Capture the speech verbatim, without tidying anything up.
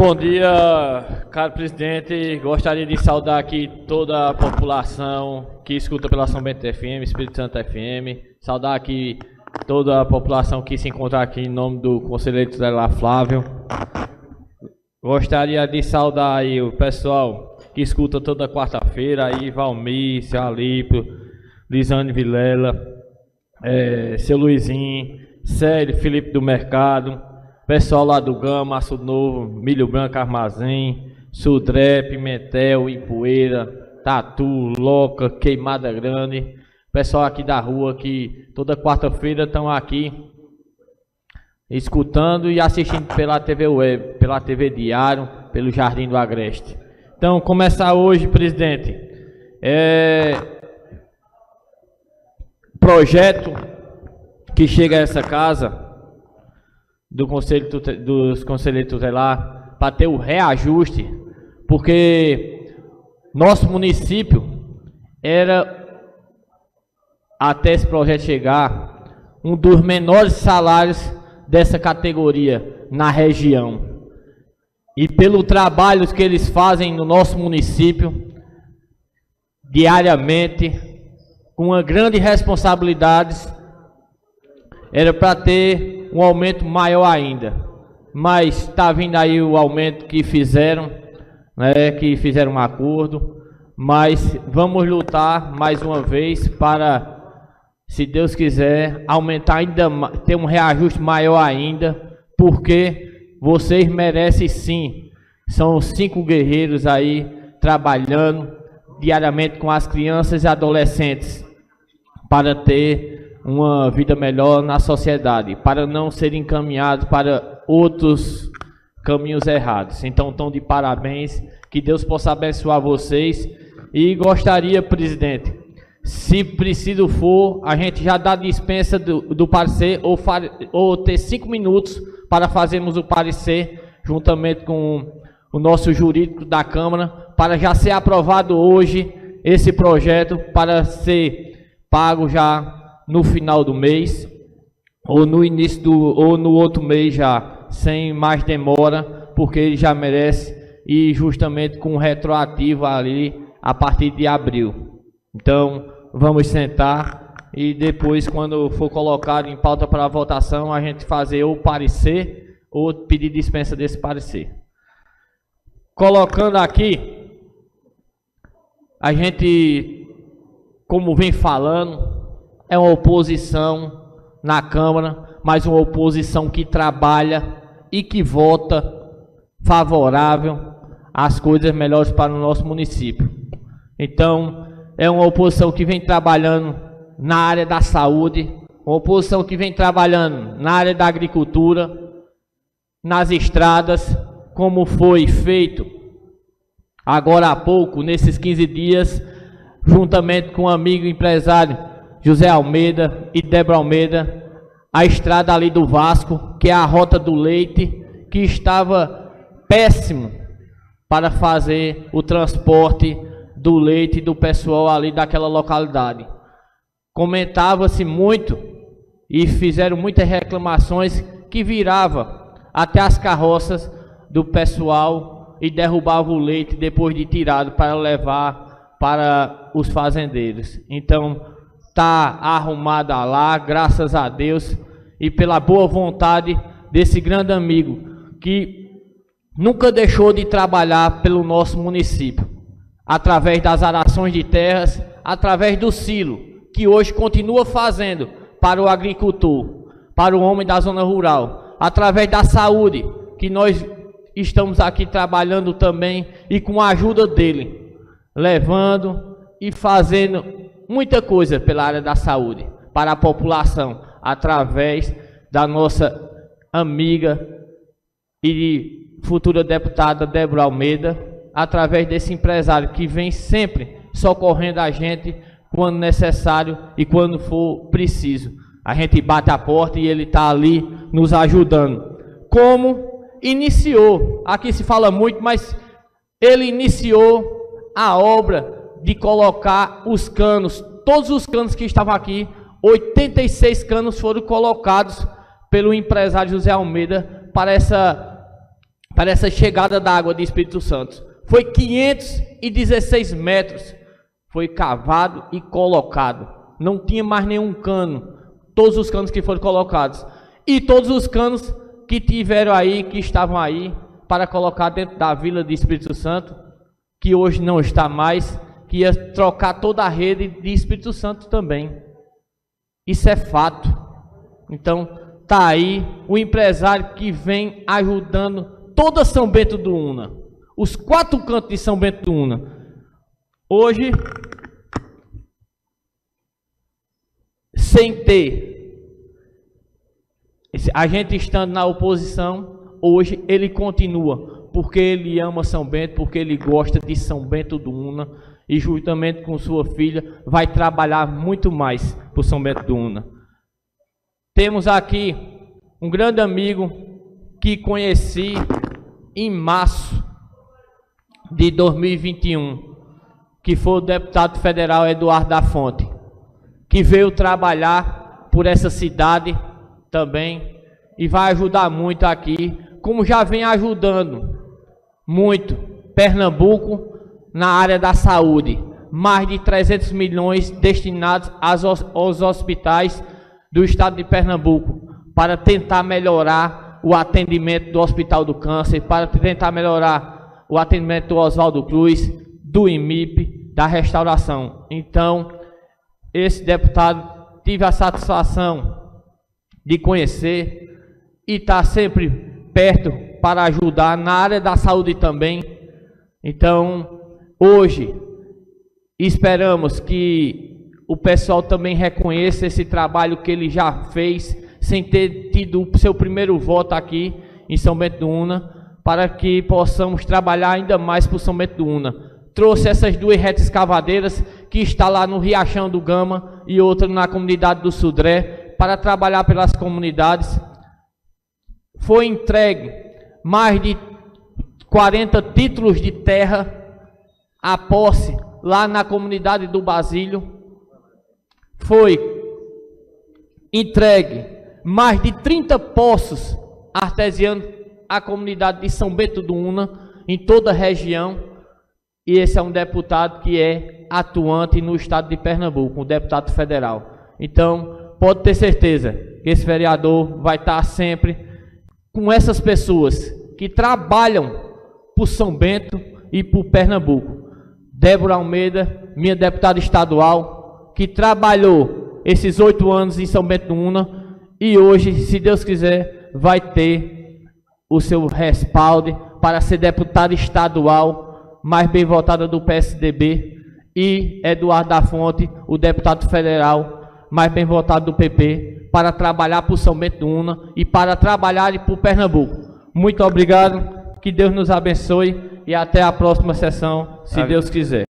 Bom dia, caro presidente. Gostaria de saudar aqui toda a população que escuta pela São Bento F M, Espírito Santo F M. Saudar aqui toda a população que se encontra aqui em nome do conselheiro tutelar Flávio. Gostaria de saudar aí o pessoal que escuta toda quarta-feira aí, Valmir, seu Alípio, Lisane Vilela, é, seu Luizinho, Célio, Felipe do Mercado, pessoal lá do Gama, Aço Novo, Milho Branco, Armazém, Sudré, Pimentel, Ipueira, Tatu, Loca, Queimada Grande, pessoal aqui da rua que toda quarta-feira estão aqui escutando e assistindo pela T V Web, pela T V Diário, pelo Jardim do Agreste. Então, começar hoje, presidente, é projeto que chega a essa casa do Conselho dos Conselheiros Tutelar para ter o reajuste, porque nosso município era, até esse projeto chegar, um dos menores salários dessa categoria na região. E pelo trabalho que eles fazem no nosso município, diariamente, com uma grande responsabilidade, era para ter um aumento maior ainda, mas está vindo aí o aumento que fizeram, né, que fizeram um acordo, mas vamos lutar mais uma vez para, se Deus quiser, aumentar ainda, ter um reajuste maior ainda, porque vocês merecem sim. São cinco guerreiros aí trabalhando diariamente com as crianças e adolescentes para ter uma vida melhor na sociedade, para não serem encaminhados para outros caminhos errados. Então, estão de parabéns, que Deus possa abençoar vocês. E gostaria, presidente, se preciso for, a gente já dá dispensa do, do parecer, ou, ou ter cinco minutos para fazermos o parecer, juntamente com o nosso jurídico da Câmara, para já ser aprovado hoje esse projeto, para ser pago já no final do mês, ou no início do, ou no outro mês já, sem mais demora, porque ele já merece, e justamente com retroativo ali, a partir de abril. Então, vamos sentar, e depois, quando for colocado em pauta para a votação, a gente fazer ou parecer, ou pedir dispensa desse parecer. Colocando aqui, a gente, como vem falando, é uma oposição na Câmara, mas uma oposição que trabalha e que vota favorável às coisas melhores para o nosso município. Então, é uma oposição que vem trabalhando na área da saúde, uma oposição que vem trabalhando na área da agricultura, nas estradas, como foi feito agora há pouco, nesses quinze dias, juntamente com um amigo empresário, José Almeida e Débora Almeida, a estrada ali do Vasco, que é a Rota do Leite, que estava péssimo para fazer o transporte do leite do pessoal ali daquela localidade. Comentava-se muito e fizeram muitas reclamações que virava até as carroças do pessoal e derrubava o leite depois de tirado para levar para os fazendeiros. Então, está arrumada lá, graças a Deus, e pela boa vontade desse grande amigo, que nunca deixou de trabalhar pelo nosso município, através das arações de terras, através do silo, que hoje continua fazendo para o agricultor, para o homem da zona rural, através da saúde, que nós estamos aqui trabalhando também, e com a ajuda dele, levando e fazendo muita coisa pela área da saúde, para a população, através da nossa amiga e futura deputada Débora Almeida, através desse empresário que vem sempre socorrendo a gente quando necessário e quando for preciso. A gente bate a porta e ele está ali nos ajudando. Como iniciou, aqui se fala muito, mas ele iniciou a obra de colocar os canos, todos os canos que estavam aqui, oitenta e seis canos foram colocados pelo empresário José Almeida para essa para essa chegada da água de Espírito Santo. Foi quinhentos e dezesseis metros. Foi cavado e colocado. Não tinha mais nenhum cano. Todos os canos que foram colocados. E todos os canos que tiveram aí, que estavam aí, para colocar dentro da Vila de Espírito Santo, que hoje não está mais, que ia trocar toda a rede de Espírito Santo também. Isso é fato. Então, tá aí o empresário que vem ajudando toda São Bento do Una. Os quatro cantos de São Bento do Una. Hoje, sem ter a gente estando na oposição, hoje ele continua, porque ele ama São Bento, porque ele gosta de São Bento do Una, e juntamente com sua filha vai trabalhar muito mais por São Bento do Una. Temos aqui um grande amigo que conheci em março de dois mil e vinte e um, que foi o deputado federal Eduardo da Fonte, que veio trabalhar por essa cidade também e vai ajudar muito aqui, como já vem ajudando muito Pernambuco na área da saúde. Mais de trezentos milhões destinados aos hospitais do estado de Pernambuco para tentar melhorar o atendimento do Hospital do Câncer, para tentar melhorar o atendimento do Oswaldo Cruz, do I M I P, da restauração. Então, esse deputado tive a satisfação de conhecer e está sempre perto para ajudar na área da saúde também. Então, hoje, esperamos que o pessoal também reconheça esse trabalho que ele já fez, sem ter tido o seu primeiro voto aqui em São Bento do Una, para que possamos trabalhar ainda mais por São Bento do Una. Trouxe essas duas retas escavadeiras, que está lá no Riachão do Gama e outra na comunidade do Sudré, para trabalhar pelas comunidades. Foi entregue mais de quarenta títulos de terra à posse lá na comunidade do Basílio. Foi entregue mais de trinta poços artesianos à comunidade de São Bento do Una, em toda a região. E esse é um deputado que é atuante no estado de Pernambuco, um deputado federal. Então, pode ter certeza que esse vereador vai estar sempre com essas pessoas que trabalham por São Bento e por Pernambuco. Débora Almeida, minha deputada estadual, que trabalhou esses oito anos em São Bento do Una, e hoje, se Deus quiser, vai ter o seu respaldo para ser deputada estadual, mais bem votada do P S D B, e Eduardo da Fonte, o deputado federal, mais bem votado do P P, para trabalhar por São Bento do Una e para trabalhar por Pernambuco. Muito obrigado, que Deus nos abençoe e até a próxima sessão, se Deus quiser.